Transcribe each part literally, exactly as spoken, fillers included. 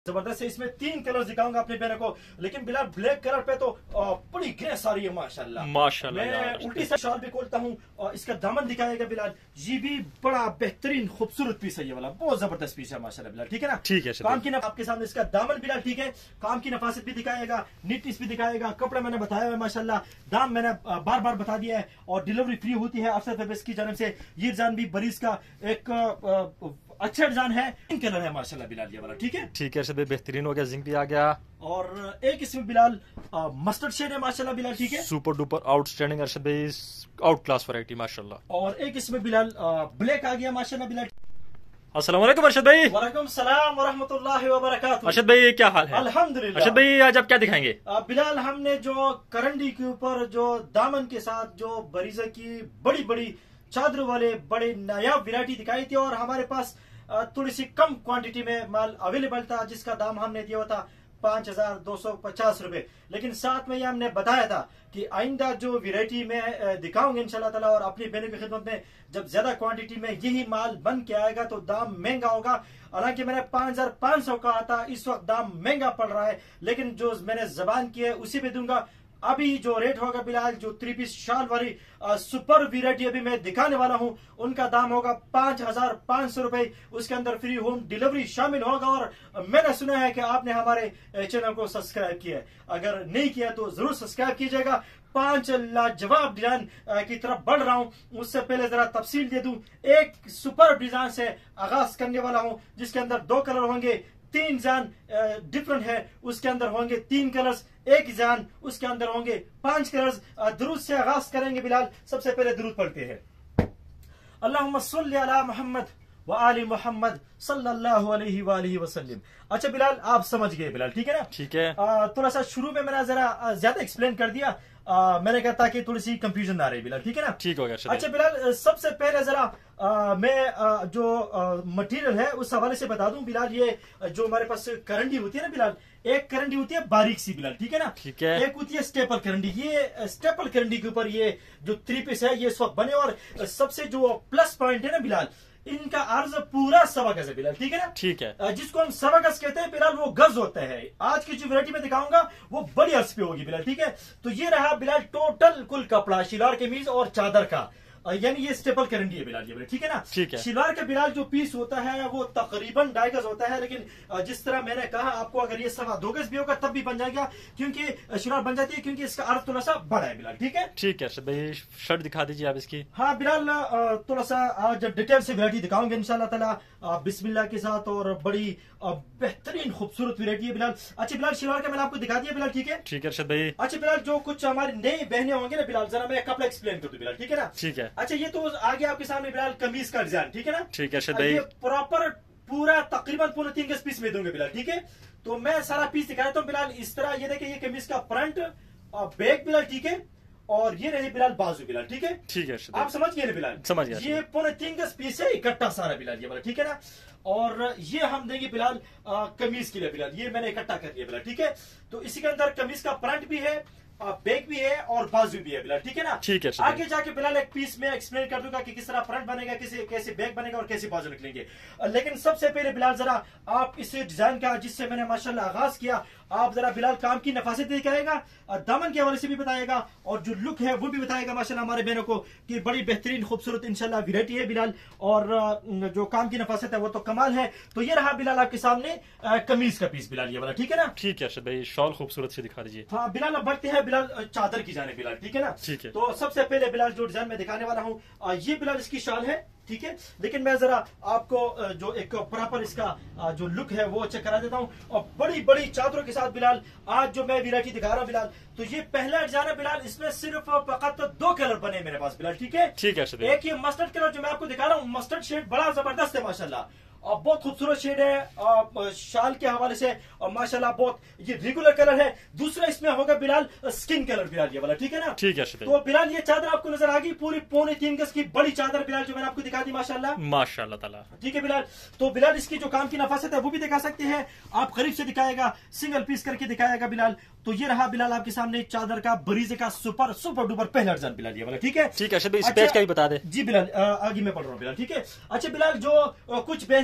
जबरदस्त है। इसमें तीन कलर दिखाऊंगा अपने बहनों को, लेकिन बिलाल ब्लैक कलर पे तो बड़ी ग्रेस आ रही है माशाल्लाह माशाल्लाह। मैं उल्टी से शॉल भी खोलता हूँ और इसका दामन दिखाएगा बिलाल। ये भी बड़ा बेहतरीन खूबसूरत पीस है, ये वाला बहुत जबरदस्त पीस है माशाल्लाह बिलाल। ठीक है ना, ठीक है। काम की ना आपके सामने इसका दामन बिलाल, ठीक है, काम की नफासत भी दिखाएगा, नीटनेस भी दिखाएगा, कपड़ा मैंने बताया है माशाल्लाह, दाम मैंने बार बार बता दिया है और डिलीवरी फ्री होती है अफसर फैब्रिक्स की जानब से। ये जान भी बरीज का एक अच्छा डिजाइन है, पिंक कलर है माशाल्लाह बिलाल ये वाला। ठीक है ठीक है, सब बेहतरीन हो गया, जिंक भी आ गया और एक इसमें बिलाल मस्टर्ड शेड है माशाल्लाह बिलाल। ठीक है, सुपर डुपर आउटस्टैंडिंग अरशद भाई, आउट क्लास वैरायटी माशाल्लाह। और एक इसमें बिलाल ब्लैक आ गया माशाल्लाह बिलाल। अस्सलाम वालेकुम अरशद भाई। वालेकुम सलाम व रहमतुल्लाहि व बरकातुहू। अरशद भाई क्या हाल है? अल्हम्दुलिल्लाह। अरशद भाई आज आप क्या दिखाएंगे? बिलाल हमने जो करंडी के ऊपर जो दामन के साथ जो बरीजा की बड़ी बड़ी चादरों वाले बड़े नायाब वैरायटी दिखाई थी और हमारे पास थोड़ी सी कम क्वांटिटी में माल अवेलेबल था, जिसका दाम हमने दिया था पांच हजार दो सौ पचास रुपए। लेकिन साथ में ये हमने बताया था कि आइंदा जो वैरायटी में दिखाऊंगे इंशाल्लाह ताला और अपनी बहनों की खिदमत में जब ज्यादा क्वांटिटी में यही माल बन के आएगा तो दाम महंगा होगा। हालांकि मैंने पांच हजार पांच सौ कहा था, इस वक्त दाम महंगा पड़ रहा है, लेकिन जो मैंने जबान की है उसी पे दूंगा। अभी जो रेट होगा बिलाल, जो थ्री पीस शाल वाली आ, सुपर वैरायटी अभी मैं दिखाने वाला हूं, उनका दाम होगा पांच हजार पांच सौ रुपए। उसके अंदर फ्री होम डिलीवरी शामिल होगा। और मैंने सुना है कि आपने हमारे चैनल को सब्सक्राइब किया है, अगर नहीं किया तो जरूर सब्सक्राइब कीजिएगा। पांच लाजवाब डिजाइन की तरफ बढ़ रहा हूं, उससे पहले जरा तफसील दे दूं। एक सुपर डिजाइन से आगाज करने वाला हूं, जिसके अंदर दो कलर होंगे, तीन जान डिफरेंट है, उसके अंदर होंगे तीन कलर्स, एक जान उसके अंदर होंगे पांच कलर्स। दुरूद से आगाज करेंगे बिलाल। सबसे पहले दुरूद पढ़ते हैं, अल्लाहुम्मा सल्ली अला मोहम्मद व आलि मोहम्मद सल्लल्लाहु अलैहि वालिहि वसल्लम। अच्छा बिलाल आप समझ गए बिलाल, ठीक है ना? ठीक है। थोड़ा सा शुरू में मैंने जरा ज्यादा एक्सप्लेन कर दिया, आ, मैंने कहा ताकि थोड़ी सी कंफ्यूजन ना रही बिलाल, ठीक है ना? ठीक हो गया। अच्छा बिलाल सबसे पहले जरा आ, मैं आ, जो मटेरियल है उस हवाले से बता दूं बिलाल। ये जो हमारे पास करंडी होती है ना बिलाल, एक करंडी होती है बारीक सी बिलाल, ठीक है ना? ठीक है। एक होती है स्टेपल करंडी। ये स्टेपल करंडी के ऊपर ये जो थ्री पीस है ये इस वक्त बने और सबसे जो प्लस पॉइंट है ना बिलाल, इनका अर्ज पूरा सवा गज है बिलाल, ठीक है ना? ठीक है। जिसको हम सवा गज कहते हैं बिलाल, वो गज होता है। आज की जो वैरायटी में दिखाऊंगा वो बड़ी अर्ज पे होगी बिलाल, ठीक है? तो ये रहा बिलाल टोटल कुल कपड़ा शिलार कमीज और चादर का, यानी ये स्टेपल करंडी है बिलाल ये, ठीक है ना? ठीक है। शिलवार का बिलाल जो पीस होता है वो तकरीबन ढाई गज होता है, लेकिन जिस तरह मैंने कहा आपको अगर ये सवा दो गज भी होगा तब भी बन जाएगा, क्योंकि शिलवार बन जाती है क्योंकि इसका अर्थ थोड़ा सा बड़ा है बिलाल, ठीक है? ठीक है भाई, शर्ट दिखा दीजिए आप इसकी। हाँ बिलाल थोड़ा सा आज डिटेल से वैरायटी दिखाऊंगे इंशाल्लाह ताला बिस्मिल्लाह के साथ, और बड़ी बेहतरीन खूबसूरत वैरायटी है बिलाल। अच्छा बिलाल शिलवार का मैंने आपको दिखा दिया बिलाल, ठीक है? ठीक है भाई। अच्छा बिलाल जो कुछ हमारी नई बहनें होंगे ना बिलाल, जरा मैं कपड़ा एक्सप्लेन कर दूं बिलाल, ठीक है ना? ठीक है। अच्छा ये तो आगे आपके सामने बिलाल कमीज का डिजाइन, ठीक है ना? ठीक है भाई। ये प्रॉपर पूरा तकरीबन पूरे तीन गज पीस में दूंगे बिलाल, ठीक है? तो मैं सारा पीस दिखा देता हूँ बिलाल। इस तरह ये देखिए, ये कमीज का फ्रंट और बैक बिलाल, ठीक है? और ये रही बिलाल बाजू बिलाल, ठीक है? ठीक है। आप समझ गए ना बिलाल? समझ गया। ये पूरे तीन गज पीस है इकट्ठा सारा बिलाल ये वाला, ठीक है ना? और ये हम देंगे बिलाल कमीज के लिए बिलाल, ये मैंने इकट्ठा कर दिया बिलाल, ठीक है? तो इसी के अंदर कमीज का फ्रंट भी है, बैक भी है और बाजू भी है बिलाल, ठीक है ना? ठीक है। आगे जाके बिलाल एक पीस में एक्सप्लेन कर दूंगा कि किस तरह फ्रंट बनेगा, कैसे कैसे बैक बनेगा और कैसे बाजू निकलेंगे। लेकिन सबसे पहले बिलाल जरा आप इस डिजाइन का जिससे मैंने माशाल्लाह आगाज किया, आप जरा बिलाल काम की नफासत दिखाएगा, दामन के हवाले से भी बताएगा और जो लुक है वो भी बताएगा माशाल्लाह हमारे बहनों को कि बड़ी बेहतरीन खूबसूरत इंशाल्लाह वैरायटी है बिलाल। और जो काम की नफासत है वो तो कमाल है। तो ये रहा बिलाल आपके सामने कमीज का पीस बिलाल ये वाला, ठीक है ना? ठीक है भाई, शॉल खूबसूरत से दिखा दीजिए। हाँ बिलाल अब बढ़ते हैं बिलाल चादर की जाने बिलाल, ठीक है ना? ठीक है। तो सबसे पहले बिलाल जो डिजाइन में दिखाने वाला हूँ, ये बिलाल इसकी शाल है, ठीक है? लेकिन मैं जरा आपको जो एक प्रॉपर इसका जो लुक है वो चेक करा देता हूँ। और बड़ी बड़ी चादरों के साथ बिलाल आज जो मैं वैरायटी दिखा रहा हूँ बिलाल, तो ये पहला डिजाइन है बिलाल, इसमें सिर्फ फकत दो कलर बने मेरे पास बिलाल, ठीक है? ठीक है। एक ये मस्टर्ड कलर जो मैं आपको दिखा रहा हूँ, मस्टर्ड शेड बड़ा जबरदस्त है माशाल्लाह, और बहुत खूबसूरत शेड है शाल के हवाले से, और माशाल्लाह बहुत ये रेगुलर कलर है। दूसरा इसमें होगा बिलाल स्किन कलर बिलाल ये वाला, ठीक है ना? ठीक है। तो बिलाल ये चादर आपको नजर आ गई, पूरी पौने तीन गज की बड़ी चादर बिलाल जो मैंने आपको दिखा दी माशाल्लाह माशाल्लाह ताला, ठीक है बिलाल? तो बिलाल इसकी जो काम की नफासत है वो भी दिखा सकते हैं आप, करीब से दिखाएगा, सिंगल पीस करके दिखाएगा बिलाल। तो ये रहा बिलाल आपके सामने चादर का बरीजे का सुपर सुपर डुपर पहला डिजाइन बिलाल ये वाला, ठीक है? ठीक है। इस अच्छा, पेज का भी बता दे। जी बिलाल आगे मैं पढ़ रहा हूँ बिलाल, ठीक है? अच्छा बिलाल जो कुछ बहनें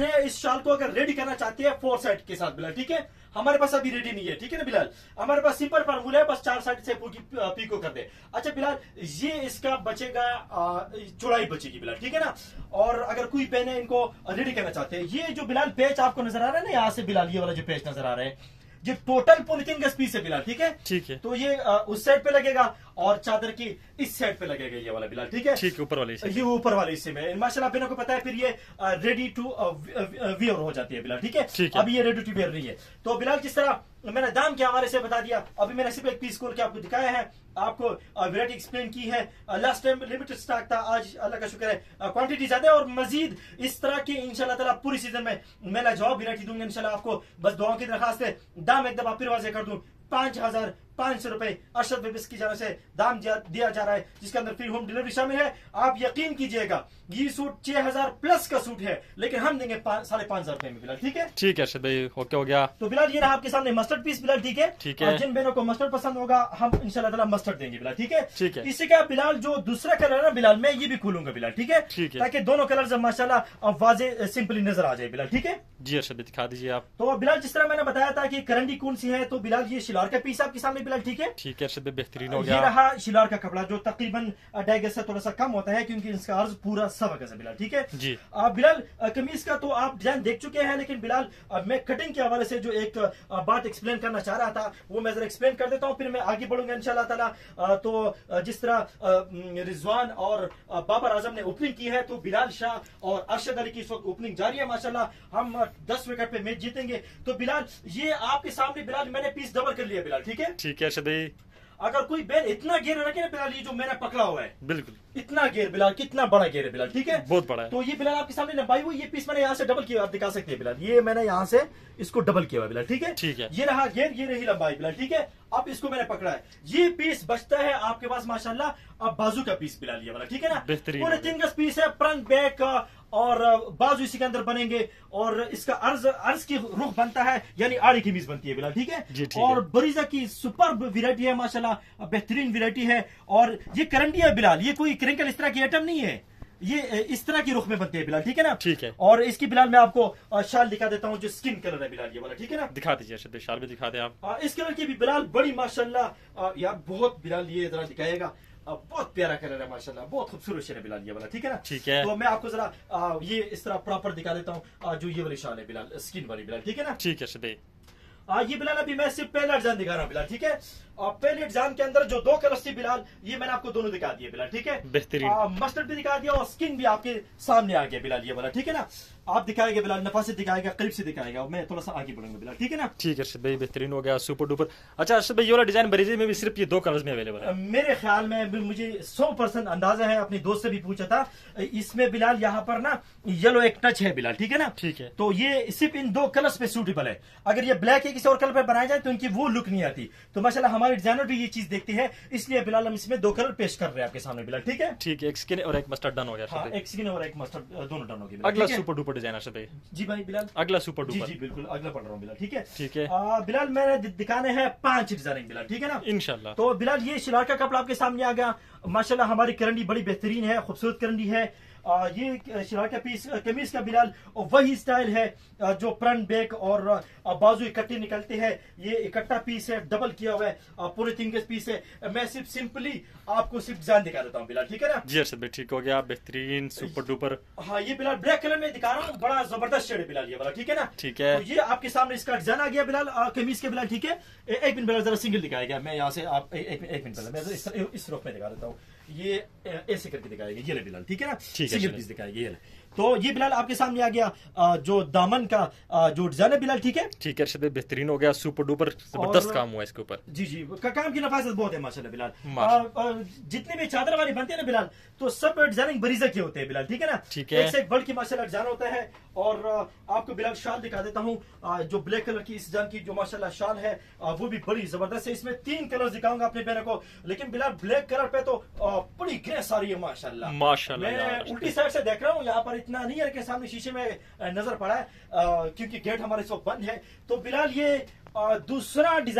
बहने इस शाल को अगर रेडी करना चाहती है फोर साइड के साथ बिलाल, ठीक है, हमारे पास अभी रेडी नहीं है, ठीक है ना बिलाल, हमारे पास सिंपल फार्मूला है, बस चार साइड से पूरी पीको कर दे। अच्छा बिलाल, ये इसका बचेगा चौड़ाई बचेगी बिलाल, ठीक है ना। और अगर कोई बहने इनको रेडी करना चाहते हैं, ये जो बिलाल पेज आपको नजर आ रहा है ना यहाँ से बिलाल, ये वाला जो पेज नजर आ रहा है, ये टोटल पॉलिथीन का पीस है बिलाल, ठीक है, ठीक है। तो ये आ, उस साइड पे लगेगा और चादर की इस साइड पे लगेगा ये वाला बिलाल, ठीक है, ठीक है, ऊपर वाले ये ऊपर वाले हिस्से में माशाल्लाह बिना को पता है, फिर ये रेडी टू वियर हो जाती है बिलाल, ठीक है, ठीक है। अभी ये रेडी टू वियर नहीं है। तो बिलाल जिस तरह मैंने दाम के हवाले से बता दिया, अभी मैंने सिर्फ एक पीस खोल के आपको दिखाया है, आपको वैरायटी एक्सप्लेन की है। लास्ट टाइम लिमिटेड स्टॉक था, आज अल्लाह का शुक्र है क्वांटिटी ज्यादा है, और मजीद इस तरह की इंशाल्लाह ताला पूरी सीजन में मैं लाजवाब वैरायटी दूंगा इंशाल्लाह आपको। बस दुआओं की दरखास्त है, दाम एक दफा फिर वाजे कर दूं, पांच हजार पांच सौ रुपए अरशद बेबीज की जाने से दाम दिया जा रहा है, जिसके अंदर फ्री होम डिलीवरी शामिल है। आप यकीन कीजिएगा ये सूट छह हजार प्लस का सूट है, लेकिन हम देंगे साढ़े पांच हजार रुपए में बिलाल, ठीक है, ठीक है अरशद भाई, ओके हो गया। तो बिलाल ये रहा आपके सामने मस्टर्ड पीस बिलाल, ठीक है, ठीक है। जिन बहनों को मस्टर्ड पसंद होगा हम इंशाल्लाह ताला मस्टर्ड देंगे बिलाल, ठीक है, ठीक है। इसी का बिलाल जो दूसरा कलर है ना बिलाल, मैं ये भी खोलूंगा बिलाल, ठीक है, ठीक है, ताकि दोनों कलर माशाल्लाह वाजे सिंपली नजर आ जाए बिलाल, ठीक है जी अरशद भाई, दिखा दीजिए आप। तो बिलाल जिस तरह मैंने बताया था कि करंडी कौन सी है, तो बिलाल ये शिलार का पीस आपके सामने बिलाल, ठीक है, ठीक है अरशद भाई, बेहतरीन हो ये गया। रहा शिलार का कपड़ा, जो तकरीबन ढाई गज से थोड़ा सा कम होता है, क्योंकि इसका अर्ज पूरा सवा गज है बिलाल, ठीक है जी। आ, बिलाल कमीज का तो आप डिजाइन देख चुके हैं, लेकिन बिलाल आ, मैं कटिंग के हवाले से जो एक आ, बात एक्सप्लेन करना चाह रहा था, वो मैं जरा एक्सप्लेन कर देता हूँ, फिर मैं आगे बढ़ूंगा इंशाल्लाह ताला। आ, तो आ, जिस तरह आ, रिजवान और आ, बाबर आजम ने ओपनिंग की है, तो बिलाल शाह और अरशद अली की इस वक्त ओपनिंग जारी है माशाल्लाह। हम दस विकेट पे मैच जीतेंगे। तो बिलाल ये आपके सामने बिलाल मैंने पीस डबल कर लिया बिलाल, ठीक है, ठीक है अरशद भाई। अगर कोई बैल इतना घेर रखे ना बिलाल, ये जो मैंने पकड़ा हुआ है बिल्कुल इतना घेर बिलाल, कितना बड़ा घेर है बिलाल, ठीक है, बहुत बड़ा है। तो ये बिलाल आपके सामने लंबाई हुई, ये पीस मैंने यहाँ से डबल किया, आप दिखा सकते हैं बिलाल, ये मैंने यहाँ से इसको डबल किया हुआ बिलाल, ठीक है, ठीक है, ये रहा घेर, ये रही लंबाई बिलाल, ठीक है। अब इसको मैंने पकड़ा है, ये पीस बचता है आपके पास माशाल्लाह अब बाजू का पीस बिलाल, ये वाला, ठीक है ना, बेहतरीन पूरे तीन गज पीस है, फ्रंट बैक और बाजू इसी के अंदर बनेंगे, और इसका अर्ज अर्ज की रुख बनता है, यानी आड़ी की मीज बनती है बिलाल, ठीक है जी, ठीक और है। बरीजा की सुपर वैरायटी है माशाल्लाह, बेहतरीन वैरायटी है, और ये करंडी है बिलाल, ये कोई क्रिंकल इस तरह की आइटम नहीं है, ये इस तरह की रुख में बनती है बिलाल, ठीक है ना, ठीक है। और इसकी बिलाल मैं आपको शाल दिखा देता हूँ, जो स्किन कलर है बिलाल, ये वाला, ठीक है ना, दिखा दीजिए अरशद भाई, शाल भी दिखा दें आप। आ, इस कलर की भी बिलाल बड़ी माशाल्लाह यार, बहुत बिलाल ये जरा दिखाएगा, आ, बहुत प्यारा कलर है माशाल्लाह, बहुत खूबसूरत शेर है बिलाल ये वाला, ठीक है ना, ठीक है। तो मैं आपको जरा आ, ये इस तरह प्रॉपर दिखा देता हूँ, जो ये वाली शाल है बिलाल, स्किन वाली बिलाल, ठीक है ना, ठीक है अरशद भाई। आ, ये बिलाल अभी मैं सिर्फ पहला डिजाइन दिखा रहा हूँ बिलाल, ठीक है, और पहले डिजाइन के अंदर जो दो कलर थी बिलाल, ये मैंने आपको दोनों दिखा दिए बिलाल, ठीक है, बेहतरीन, मस्टर्ड भी दिखा दिया और स्किन भी आपके सामने आ गया बिलाल, ये वाला, ठीक है ना, आप दिखाएंगे बिलाल, नफासत दिखाएगा, करीब से दिखाएगा, मैं थोड़ा सा आगे बढ़ूंगा बिलाल, ठीक है ना, ठीक है अरशद भाई, बेहतरीन हो गया, सुपर डुपर। अच्छा अरशद भाई, ये वाला डिजाइन बरीजे में भी सिर्फ ये दो कलर्स में अवेलेबल है? मेरे ख्याल में मुझे सौ परसेंट अंदाजा है, अपने दोस्त से भी पूछा था, इसमें बिलाल यहाँ पर ना येलो एक टच है बिलाल, ठीक है ना, ठीक है, तो ये सिर्फ इन दो कलर्स पे सूटेबल है, अगर ये ब्लैक है किसी और कलर पे बनाया जाए तो इनकी वो लुक नहीं आती, तो माशाल्लाह हमारे डिजाइनर भी ये चीज देखते हैं, इसलिए बिलाल हम इसमें दो कलर पेश कर रहे हैं आपके सामने बिलाल, ठीक है, ठीक है, एक स्किन और एक मस्टर्ड डन हो गया। हाँ, एक स्किन और एक मस्टर्ड दोनों डन हो गए। अगला सुपर डुपर डिजाइन अरशद भाई। जी भाई बिलाल, अगला सुपर जी डुपर। जी बिल्कुल अगला पढ़ रहा हूँ बिलाल, ठीक है, ठीक है, आ, बिलाल मैंने दिखाने हैं पांच डिजाइन बिलाल, ठीक है ना, इंशाल्लाह। तो बिलाल ये शिलार का कपड़ा आपके सामने आ गया, माशाल्लाह हमारी करंडी बड़ी बेहतरीन है, खूबसूरत करंडी है, आ, ये शिलार का पीस कमीज का बिलाल वही स्टाइल है, आ, जो फ्रंट बैक और आ, बाजू इकट्ठे निकलते हैं, ये इकट्ठा पीस है, डबल किया हुआ है, आ, पूरे तीन गज पीस है, मैं सिर्फ सिंपली आपको सिर्फ डिजाइन दिखा देता हूँ बिलाल, ठीक है ना, जी अरशद भाई, ठीक हो गया, बेहतरीन सुपर डुपर। हाँ ये बिलाल ब्लैक कलर में दिखा रहा हूँ, बड़ा जबरदस्त शेड है बिलाल ये वाला, ठीक है ना, ठीक है, तो ये आपके सामने इसका डिजाइन आ गया बिलाल, कमीज के बिलाल, ठीक है, एक मिनट बिलाल जरा सिंगल दिखाएगा, मैं यहाँ से आप एक मिनट पहले मैं इस, इस रुख में दिखा देता हूँ, ये ऐसे करके दिखाएगा, ये ले बिलाल, ठीक है ना, सिंगल पीस दिखाएगा, ये ले, तो ये बिलाल आपके सामने आ गया, जो दामन का जो डिजाइन है बिलाल, ठीक है, ठीक है अरशद भाई, बेहतरीन हो गया, सुपर डुपर, जबरदस्त काम हुआ इसके ऊपर, जी जी, काम की नफासत बहुत है माशाल्लाह बिलाल, जितने भी चादर वाली बनते हैं ना बिलाल, तो सब डिजाइनिंग बरीजा के होते हैं बिलाल, ठीक है ना, ठीक है, एक से एक वर्ड की माशाल्लाह डिजाइन होता है, और आपको बिलाल शाल दिखा देता हूँ, जो ब्लैक कलर की इस डिजाइन की जो माशाल्लाह शाल है, वो भी बड़ी जबरदस्त है, इसमें तीन कलर दिखाऊंगा अपने बहनों को, लेकिन बिलाल ब्लैक कलर पे तो बड़ी ग्रेस आ रही है माशाल्लाह, माशाल्लाह, मैं उल्टी साइड से देख रहा हूँ, यहाँ पर इतना नहीं है कि सामने शीशे में नजर पड़ा है, क्योंकि गेट हमारे इस वक्त बंद है, तो बिलाल ये दूसरा डिजाइन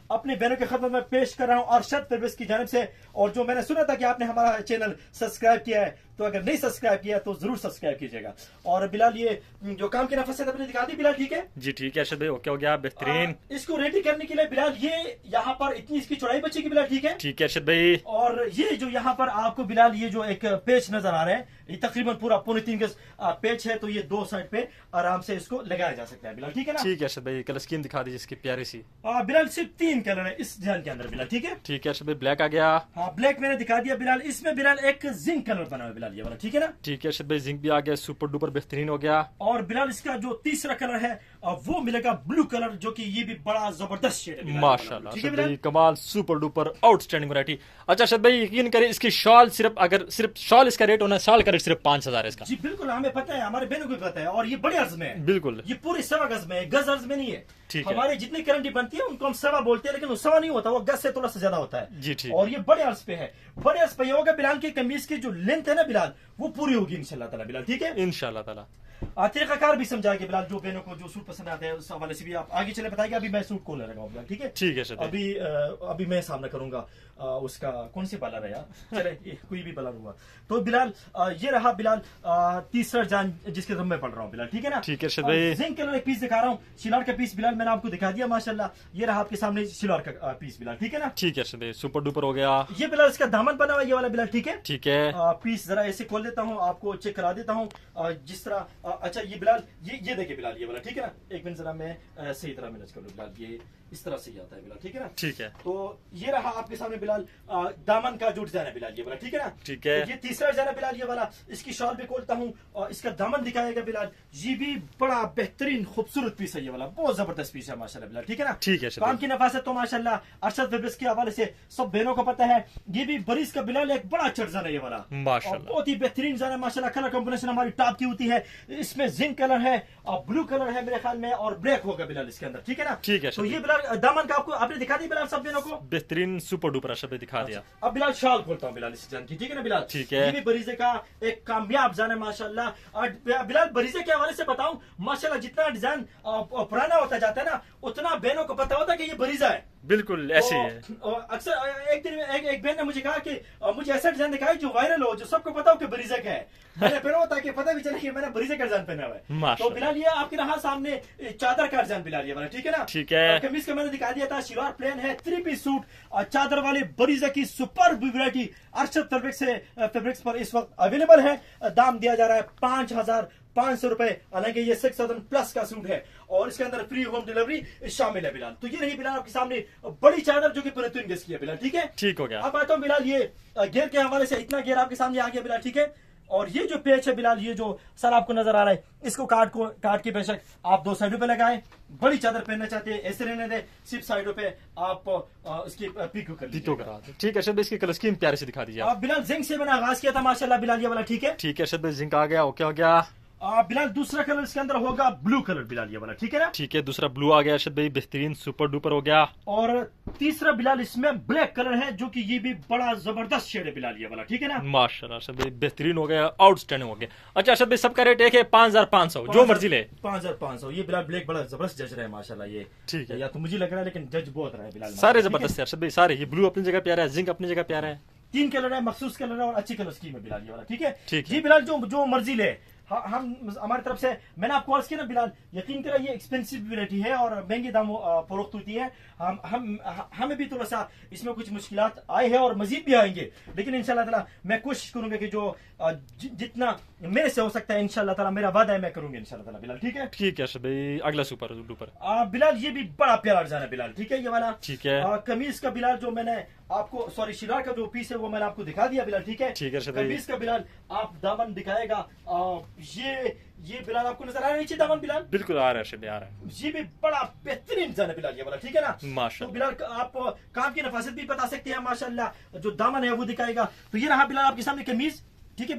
अपने बहनों के खदमत में पेश कर रहा हूं अरशद फैब्रिक्स की जानिब से। और जो मैंने सुना था कि आपने हमारा चैनल सब्सक्राइब किया है, तो अगर नहीं सब्सक्राइब किया तो जरूर सब्सक्राइब कीजिएगा। और बिलाल ये जो काम की नफासत अपने दिखा दी बिलाल, ठीक है जी ठीक है अरशद भाई, ओके हो गया बेहतरीन। आ, इसको रेडी करने के लिए बिलाल ये यहाँ पर इतनी इसकी चौड़ाई बचेगी बिलाल, ठीक है ठीक है अरशद भाई। और ये जो यहाँ पर आपको बिलाल ये जो एक पेच नजर आ रहा है, ये तकरीबन पूरा पौने तीन गज पेच है, तो ये दो साइड पे आराम से इसको लगाया जा सकता है बिलाल, ठीक है ना। ठीक है अरशद भाई, कलर स्कीम दिखा दीजिए इसकी प्यारी सी। आ, बिलाल सिर्फ तीन कलर है इस डिजाइन के अंदर बिलाल, ठीक है ठीक है अरशद भाई, ब्लैक आ गया। हाँ ब्लैक मैंने दिखा दिया बिलाल। इसमें बिलाल एक जिंक कलर बना हुआ है बिलाल, ये वाला, ठीक है ना। ठीक है अरशद भाई, जिंक भी आ गया, सुपर डुपर बेहतरीन हो गया। और बिलाल इसका जो तीसरा कलर है वो मिलेगा ब्लू कलर, जो कि ये भी बड़ा जबरदस्त शेड है माशाल्लाह ठीक है अरशद भाई, बिलाल। कमाल, सुपर डुपर आउटस्टैंडिंग वैरायटी। अच्छा अरशद भाई, यकीन करें इसकी शॉल सिर्फ अगर सिर्फ शॉल इसका रेट होना, शॉल का रेट सिर्फ पांच हजार है इसका। जी बिल्कुल, हमें पता है, हमारे बहनों को भी पता है। और ये बड़े अर्ज में है, बिल्कुल ये पूरी सवा गज में है, गज अर्ज में नहीं है। ठीक है। हमारे जितनी करंटी बनती है उनको हम सवा बोलते हैं, लेकिन वो सवा नहीं होता, वो गज से थोड़ा सा ज्यादा होता है जी ठीक। और ये बड़े अर्ज पे है। बड़े अर्ज पे ये होगा बिलाल की कमीज की जो लेंथ है ना बिलाल, वो पूरी होगी इंशाल्लाह ताला बिलाल, ठीक है इंशाल्लाह ताला। तरीकाकार भी समझाएंगे बिलाल, जो बहनों को जो सूट पसंद आते हैं उस हवाले से भी आप आगे चले बताएंगे। अभी मैं सूट कॉलर लगाऊंगा बिलाल, ठीक है ठीक है अरशद भाई। अभी अ, अभी मैं सामना करूंगा अ, उसका कौन सी बालर है यार, चले ये कोई भी बालर हुआ। तो बिलाल अ, ये रहा बिलाल अ, तीसरा जान जिसके दम में पढ़ रहा हूँ बिलाल, ठीक है ना। ठीक है अरशद भाई। जिंक कलर एक पीस दिखा रहा हूँ, शिलार का पीस बिलाल मैंने आपको दिखा दिया माशाल्लाह। ये रहा आपके सामने शिलार का अ, पीस बिलाल, ठीक है ना। ठीक है अरशद भाई, सुपर डुपर हो गया। ये बिलाल इसका दामन बना हुआ है, ये वाला बिलाल, ठीक है। ठीक है आ, पीस जरा ऐसे खोल देता हूँ, आपको चेक करा देता हूँ आ, जिस तरह आ, अच्छा ये बिलाल ये ये देखिए बिलाल, ये वाला, ठीक है ना। एक मिनट जरा मैं आ, सही तरह मैनेज कर लूँ बिलाल, ये इस तरह से ही आता है बिलाल, ठीक है ना। ठीक है तो ये रहा आपके सामने बिलाल आ, दामन का जो डिजाइन है बिलाल, ये वाला, ठीक है ना। ठीक है। तो ये तीसरा डिजाइन है बिलाल, ये वाला। इसकी शॉल भी खोलता हूँ और इसका दामन दिखाएगा बिलाल। ये भी बड़ा बेहतरीन खूबसूरत पीस है, ये वाला बहुत जबरदस्त पीस है माशाल्लाह बिलाल, ठीक है ना। ठीक है अरशद काम भाई। की नफासत तो माशाल्लाह अरशद फैब्रिक्स के हवाले से सब बहनों को पता है। ये भी बरीज का बिलाल एक बड़ा अच्छा डिजाइन है ये वाला, माशाल्लाह। और बहुत ही बेहतरीन डिजाइन है माशाल्लाह। कलर कॉम्बिनेशन हमारी टॉप की होती है। इसमें जिंक कलर है और ब्लू कलर है मेरे ख्याल में, और ब्लैक होगा बिलाल इसके अंदर, ठीक है ना। ठीक है तो अरशद ये बिलाल दामन का आपको आपने दिखा दी बिलाल सब बहनों को। बेहतरीन सुपर डुपर अरशद भाई दिखा दिया। अब बिलाल शाल खोलता हूँ बिलाल इस डिजाइन की, ठीक है ना बिलाल। ठीक है। ये भी बरीजे का एक कामयाब डिजाइन है माशाल्लाह। और बिलाल बरीजे के हवाले से बताऊं, माशाल्लाह जितना डिजाइन पुराना होता जाता है ना, उतना बहनों को पता होता है कि ये बरीजा है। बिल्कुल ऐसे ही है। तो, अक्सर एक दिन में एक, एक बहन ने मुझे कहा कि अ, मुझे ऐसा डिजाइन दिखाई जो वायरल हो, जो सबको पता हो कि बरीजा का है। मैंने पहना हुआ ताकि पता भी चले कि मैंने बरीजा का डिजाइन पहना हुआ है। तो माशाल्लाह। बिलाल ये आपके रहा सामने चादर का डिजाइन बिलाल, ये वाला, ठीक है ना। ठीक है। कमीज का मैंने दिखा दिया था, शिलवार प्लेन है, थ्री पीस सूट और चादर वाले बरीजा की सुपर वैरायटी अरशद फैब्रिक्स से फैब्रिक्स पर इस वक्त अवेलेबल है। दाम दिया जा रहा है पांच हजार पांच सौ रुपए, हालांकि ये सिक्स थाउजेंड प्लस का सूट है और इसके अंदर फ्री होम डिलीवरी शामिल है बिलाल। तो ये रही बिलाल आपके सामने बड़ी चादर जो कि पूरे तीन गज की है बिलाल, ठीक है। ठीक हो गया। अब आता हूँ बिलाल, ये गेयर के हवाले से इतना गेयर आपके सामने आ गया बिलाल, ठीक है। और ये जो पेच है बिलाल, ये जो सर आपको नजर आ रहा है, इसको काट को काट के बेशक आप दो साइडों पे लगाएं। बड़ी चादर पहनना चाहते हैं ऐसे रहने दें, सिर्फ साइडों पे आप आ, उसकी पीको कर दीतो लीजिए। करा दे। ठीक है अरशद भाई, इसकी कलर स्कीम प्यारे से दिखा दीजिए आप। आप बिलाल जिंक से मैंने आगाज किया था माशाल्लाह बिलाल, ये वाला, ठीक है। ठीक है अरशद भाई, जिंक आ गया, ओके हो गया। आ, बिलाल दूसरा कलर इसके अंदर होगा ब्लू कलर बिलाल, ये वाला, ठीक है ना। ठीक है, दूसरा ब्लू आ गया अरशद भाई, बेहतरीन सुपर डुपर हो गया। और तीसरा बिलाल इसमें ब्लैक कलर है, जो कि ये भी बड़ा जबरदस्त शेड है बिलाल, ये वाला, ठीक है ना। माशाल्लाह अरशद भाई, बेहतरीन हो गया, आउटस्टैंडिंग हो गया। अच्छा अरशद भाई, सबका रेट एक है पांच हजार पाँच सौ, जो मर्जी ले। पांच हजार पाँच सौ। ये बिलाल ब्लैक बड़ा जबरदस्त जज रहा है माशाल्लाह, ये ठीक है। या तो मुझे लग रहा है, लेकिन जज बहुत रहा है बिलाल, सारे ठीक है? जबरदस्त है अरशद भाई, सारे। ये ब्लू अपनी जगह प्यारा है, जिंक अपनी जगह प्यारा है। तीन कलर है, मखसूस कलर है और अच्छी कलर स्कीम है बिलाल, ये वाला, ठीक है। ठीक है। जी बिलाल, जो जो मर्जी ले, ह- हम हमारी तरफ से मैंने आपको अर्ज किया ना बिलाल, यकीन करा ये एक्सपेंसिव वैरायटी है और महंगी दाम फरोख्त होती है। हम हम हमें भी थोड़ा सा इसमें कुछ मुश्किलात आए हैं और मजीद भी आएंगे, लेकिन इंशाल्लाह ताला मैं कोशिश करूंगा कि जो अ, जि, जितना मेरे से हो सकता है इंशाल्लाह ताला, मेरा वादा है मैं करूंगा इंशाल्लाह ताला बिलाल, ठीक है। ठीक है अरशद भाई, अगला सुपर डुपर। आ, बिलाल ये भी बड़ा प्यारा डिजाइन है बिलाल, ठीक है, ये वाला। ठीक है। आ, कमीज का बिलाल जो मैंने आपको, सॉरी शिरार का जो पीस है वो मैंने आपको दिखा दिया बिलाल, ठीक है। ठीक है, अर्शद भाई। कमीज का बिलाल आप दामन दिखाएगा। आ, ये ये बिलाल आपको नजर आ रहा है नीचे दामन बिलाल, बिल्कुल आ रहा है अरशद भाई, आ रहा है। ये भी बड़ा बेहतरीन डिजाइन है बिलाल, ये वाला, ठीक है ना। माशाल्लाह। तो बिलाल आप काम की नफासत भी बता सकते हैं माशाल्लाह, जो दामन है वो दिखाएगा। तो ये रहा बिलाल आपके सामने कमीज, ठीक है बिलाल।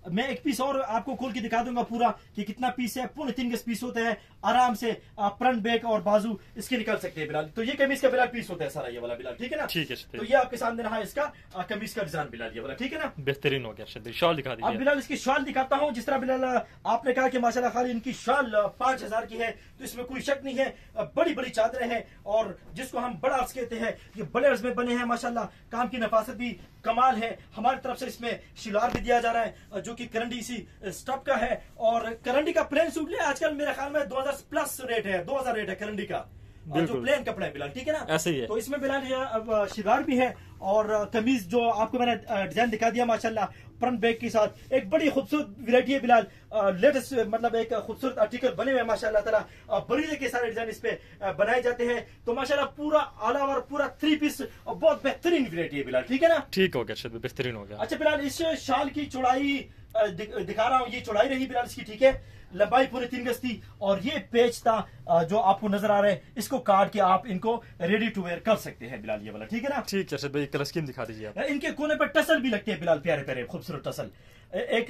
मैं एक पीस और आपको खोल के दिखा दूंगा पूरा कि कितना पीस है। पूरे तीन गज पीस होते हैं, आराम से फ्रंट बैक और बाजू इसके निकल सकते हैं बिलाल। तो ये कमीज का बिलाल पीस होता है सारा ये वाला बिलाल, ठीक है ना। ठीक है। तो ये आपके सामने रहा इसका कमीज का डिजाइन बिलाल ये वाला, ठीक है ना। बेहतरीन हो गया अर्शद भाई, शॉल दिखा दीजिए। अब बिलाल इसकी शॉल दिखाता हूँ। जिस तरह बिलाल आपने कहा कि माशाल्लाह खाली इनकी शॉल पांच हजार की है, तो इसमें कोई शक नहीं है। बड़ी बड़ी चादरें हैं और जिसको हम बड़ा अर्ज कहते हैं, ये बड़े अर्ज में बने हैं माशाल्लाह। काम की नफासत भी कमाल है। हमारी तरफ से इसमें शिलार भी दिया जा रहा है जो कि करंडी सी स्टफ का है। और करंडी का प्लेन सूट ले आजकल मेरे ख्याल में दो हजार प्लस रेट है, दो हजार रेट है करंडी का जो प्लेन कपड़ा है बिलाल, ठीक है ना। ऐसे ही है। तो इसमें बिलाल शिलार भी है और कमीज जो आपको मैंने डिजाइन दिखा दिया माशाल्लाह फ्रंट बैक के साथ। एक बड़ी खूबसूरत वैरायटी है बिलाल, लेटेस्ट मतलब एक खूबसूरत आर्टिकल बने हुए माशाल्लाह ताला। बरीजे के सारे डिजाइन इस पे बनाए जाते हैं। तो माशाल्लाह पूरा ऑल ओवर पूरा थ्री पीस बहुत बेहतरीन वैरायटी है बिलाल, ठीक है ना। ठीक हो गया, बेहतरीन हो गया। अच्छा बिलाल, इस शाल की चौड़ाई दिखा रहा हूँ, ये चौड़ाई रही बिलाल इसकी, ठीक है। लंबाई पूरे तीन गज थी और ये पेच था जो आपको नजर आ रहा है, इसको काट के आप इनको रेडी टू वेयर कर सकते हैं बिलाल ये वाला, ठीक है ना। ठीक है भाई, कलर स्कीम दिखा दीजिए आप। इनके कोने पर टसल भी लगते हैं बिलाल, प्यारे प्यारे खूबसूरत टसल। एक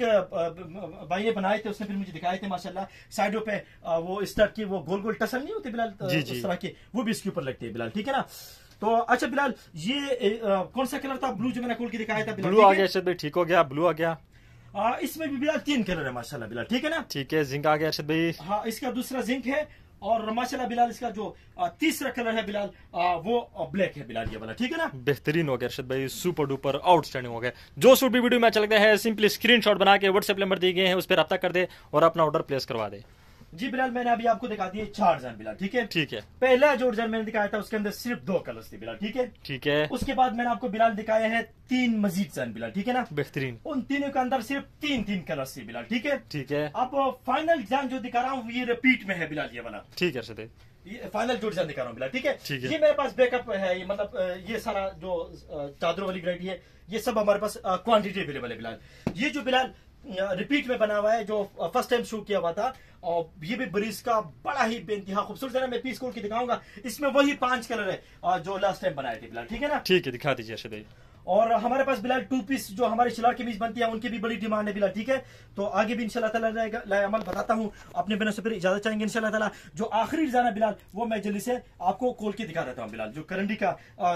भाई ने बनाए थे, उसने फिर मुझे दिखाए थे माशाल्लाह। साइडों पे वो स्टड की वो गोल गोल टसल नहीं होते बिलाल, इस तरह के, वो भी इसके ऊपर लगते हैं बिलाल, ठीक है ना। तो अच्छा बिलाल, ये कौन सा कलर था ब्लू जो मैंने खोल के दिखाया था बिलाल? ब्लू आ गया भाई, ठीक हो गया, ब्लू आ गया। आ, इसमें भी बिलाल तीन कलर है माशाल्लाह बिलाल, ठीक है ना। ठीक है, जिंक आ गया अर्शद भाई। हाँ, इसका दूसरा जिंक है और माशाल्लाह बिलाल इसका जो आ, तीसरा कलर है बिलाल आ, वो ब्लैक है बिलाल ये वाला, ठीक है ना। बेहतरीन हो गया अर्शद भाई, सुपर डुपर आउटस्टैंडिंग हो गया। जो सूट भी वीडियो में अच्छा लगता है सिंपली स्क्रीनशॉट बना के व्हाट्सएप नंबर दिए गए हैं उस पर रब्ता कर दे और अपना ऑर्डर प्लेस करवा दे। जी बिलाल, मैंने अभी आपको दिखा दिए चार डिजाइन बिलाल, ठीक है। ठीक है। पहला जो डिजाइन मैंने दिखाया था उसके अंदर सिर्फ दो कलर्स थे बिलाल, ठीक है। ठीक है। उसके बाद मैंने आपको बिलाल दिखाया है तीन मजीद डिजाइन बिलाल, ठीक है ना। बेहतरीन। उन तीनों के अंदर सिर्फ तीन तीन कलर्स थे बिलाल, ठीक है। ठीक है। अब फाइनल डिजाइन जो दिखा रहा हूँ ये रिपीट में है बिलाल ये वाला। ठीक है अर्शद, ये फाइनल जो डिजाइन दिखा रहा हूँ बिलाल, ठीक है। ठीक है। ये मेरे पास बैकअप है, ये मतलब ये सारा जो चादरों वाली वैरायटी है ये सब हमारे पास क्वांटिटी अवेलेबल है बिलाल। ये जो बिलाल रिपीट में बना हुआ है जो फर्स्ट टाइम शूट किया हुआ था, और ये भी बरीज का बड़ा ही बेइंतहा खूबसूरत है। मैं पीस खोल के दिखाऊंगा, इसमें वही पांच कलर है जो लास्ट टाइम बनाए थे बिलाल, ठीक है ना। ठीक है, दिखा दीजिए अर्शद भाई। और हमारे पास बिलाल टू पीस जो हमारी शिलार कमीज बनती है उनकी भी बड़ी डिमांड है बिलाल, ठीक है। तो आगे भी इंशाल्लाह ताला लाए अमल बताता हूँ। अपने बिना से फिर इजाजत चाहेंगे इंशाल्लाह ताला। जो आखिरी डिजाइन है बिलाल वो मैं जल्दी से आपको खोल के दिखा देता हूँ बिलाल, जो करंडी का आ,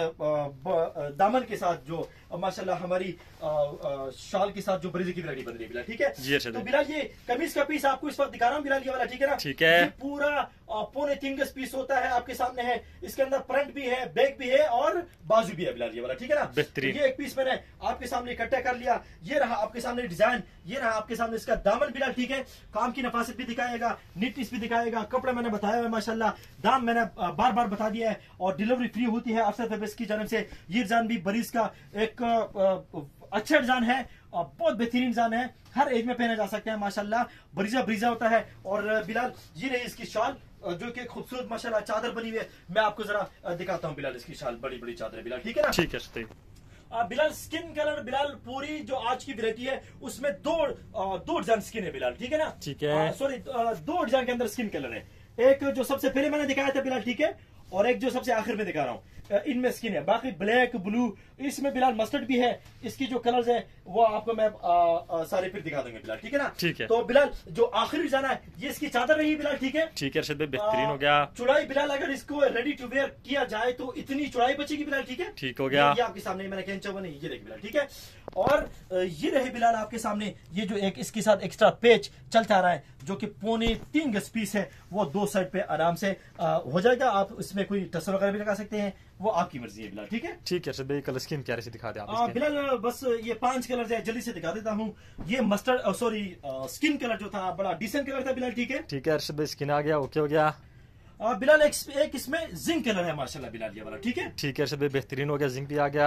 आ, दामन के साथ जो माशाल्लाह हमारी आ, आ, शाल के साथ जो बरीजे की वैरायटी बन रही है बिलाल, ठीक है। जी अर्शद। तो बिलाल ये कमीज का पीस आपको इस वक्त दिखा रहा हूँ बिलाल ये वाला, ठीक है ना। ठीक है। ये पूरा पौने तीन गज पीस होता है, आपके सामने है। इसके अंदर फ्रंट भी है, बैक भी है और बाजू भी है बिलाल ये वाला, ठीक है ना। बेहतरीन। ये एक पीस मैंने आपके सामने इकट्ठा कर लिया। ये रहा आपके सामने डिजाइन, ये रहा आपके सामने इसका दामन बिलाल, ठीक है। काम की नफासत भी दिखाएगा, नीटनेस भी दिखाएगा, कपड़ा मैंने बताया है माशाल्लाह, दाम मैंने बार बार बता दिया है और डिलीवरी फ्री होती है अफसर फैब्रिक्स की जानब से। ये डिजाइन भी बरीज का एक अच्छा डिजाइन है और बहुत बेहतरीन डिजाइन है, हर एज में पहना जा सकता है माशाल्लाह। बरीजा बरीजा होता है। और बिलाल ये रही इसकी शाल जो कि खूबसूरत माशाल्लाह चादर बनी हुई है। मैं आपको जरा दिखाता हूँ बिलाल इसकी शाल, बड़ी बड़ी चादर है बिलाल, ठीक है ना। ठीक है बिलाल स्किन कलर बिलाल पूरी जो आज की वैरायटी है उसमें दो दो डिजाइन स्किन है बिलाल, ठीक है ना। ठीक है। सॉरी, दो डिजाइन के अंदर स्किन कलर है। एक जो सबसे पहले मैंने दिखाया था बिलाल, ठीक है, और एक जो सबसे आखिर में दिखा रहा हूँ इनमें स्किन है। बाकी ब्लैक ब्लू, इसमें बिलाल मस्टर्ड भी है। इसकी जो कलर्स है वो आपको मैं आ, आ, सारे फिर दिखा दूंगा बिलाल, ठीक है ना। ठीक है। तो बिलाल जो आखिरी डिजाइन है ये इसकी चादर रही बिलाल, ठीक है। ठीक है अर्शद भाई, बेहतरीन हो गया। चौड़ाई बिलाल अगर इसको रेडी टू वेयर किया जाए तो इतनी चौड़ाई बचेगी बिलाल, ठीक है। ठीक हो गया। ये आपके सामने मैंने कहना चाहूंगा नहीं, ये देखिए बिलाल, ठीक है। और ये रहे बिलाल आपके सामने ये जो एक इसके साथ एक्स्ट्रा पेच चलता रहा है जो कि पौने तीन गज पीस है, वो दो साइड पे आराम से आ, हो जाएगा। आप इसमें कोई टसल वगैरह भी लगा सकते हैं, वो आपकी मर्जी है बिलाल, ठीक है। ठीक है भाई, कलर स्कीम क्या से दिखा दे आप इसके। बिलाल बस ये पांच कलर है, जल्दी से दिखा देता हूँ। ये मस्टर्ड सॉरी स्किन कलर जो था बड़ा डिसेंट कलर था बिलाल, ठीक है। ठीक है अर्शद भाई, स्किन आ गया, ओके हो गया। आ, बिलाल एक, एक इसमें जिंक कलर है माशाल्लाह बिलाल ये वाला, ठीक है। ठीक है अर्शद भाई, बेहतरीन हो गया, जिंक भी आ गया।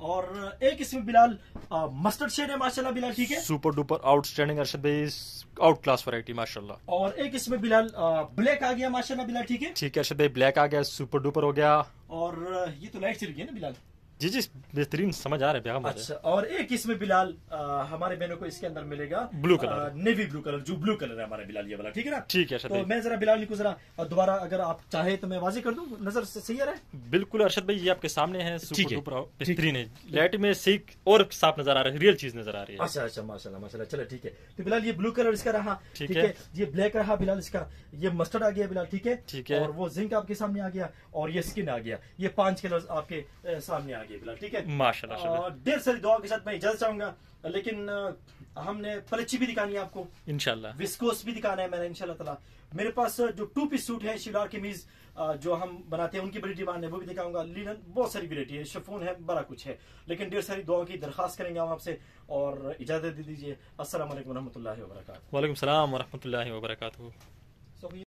और एक इसमें बिलाल मस्टर्ड शेड है माशाल्लाह बिलाल, ठीक है। सुपर डुपर आउटस्टैंडिंग अर्शद भाई, आउट क्लास वैरायटी माशाल्लाह। और एक इसमें बिलाल ब्लैक आ गया माशाल्लाह बिलाल, ठीक है। ठीक है अर्शद भाई, ब्लैक आ गया, सुपर डुपर हो गया। और ये तो लाइट चल गई है ना बिलाल, जी जी बेहतरीन समझ आ रहा है बेगम। अच्छा, और एक इसमें बिलाल आ, हमारे बहनों को इसके अंदर मिलेगा blue colour, navy blue colour, जो ब्लू कलर है हमारे बिलाल ये वाला, ठीक है ना? ठीक है अरशद तो भाई। मैं जरा बिलाल को जरा दोबारा अगर आप चाहे तो मैं वाजी कर दूं, नजर से सही आ रहा है? बिल्कुल अरशद भाई, ये आपके सामने है, ठीक सुपर है, डुपर बेहतरीन है, लाइट में सीख और साफ नजर आ रहा है, रियल चीज नजर आ रही है। अच्छा अच्छा, माशाल्लाह माशाल्लाह, चलो ठीक है। तो बिलाल ये ब्लू कलर इसका रहा, ठीक ठीक है। है, ये ब्लैक रहा बिलाल इसका, ये मस्टर्ड आ गया बिलाल, ठीक है, ठीक है। और वो जिंक आपके सामने आ गया, और ये स्किन आ गया, ये पांच कलर आपके अ, सामने आ गए बिलाल, ठीक है। माशाल्लाह अरशद भाई। और ढेर सारी दुआ के साथ मैं इजाजत चाहूंगा, लेकिन अ, हमने पलची भी दिखानी है आपको, इंशाल्लाह विस्कोस भी दिखाना है मैंने इंशाल्लाह ताला। मेरे पास जो टू पीस सूट है शिलार कमीज जो हम बनाते हैं उनकी बड़ी डिमांड है, वो भी दिखाऊंगा। लिनन बहुत सारी वैरायटी है, शिफॉन है, बड़ा कुछ है, लेकिन ढेर सारी दुआओं की दरखास्त करेंगे हम आपसे, और इजाजत दे दीजिए। अस्सलाम वालेकुम रहमतुल्लाहि व बरकातहू। वालेकुम सलाम व रहमतुल्लाहि व बरकातहू।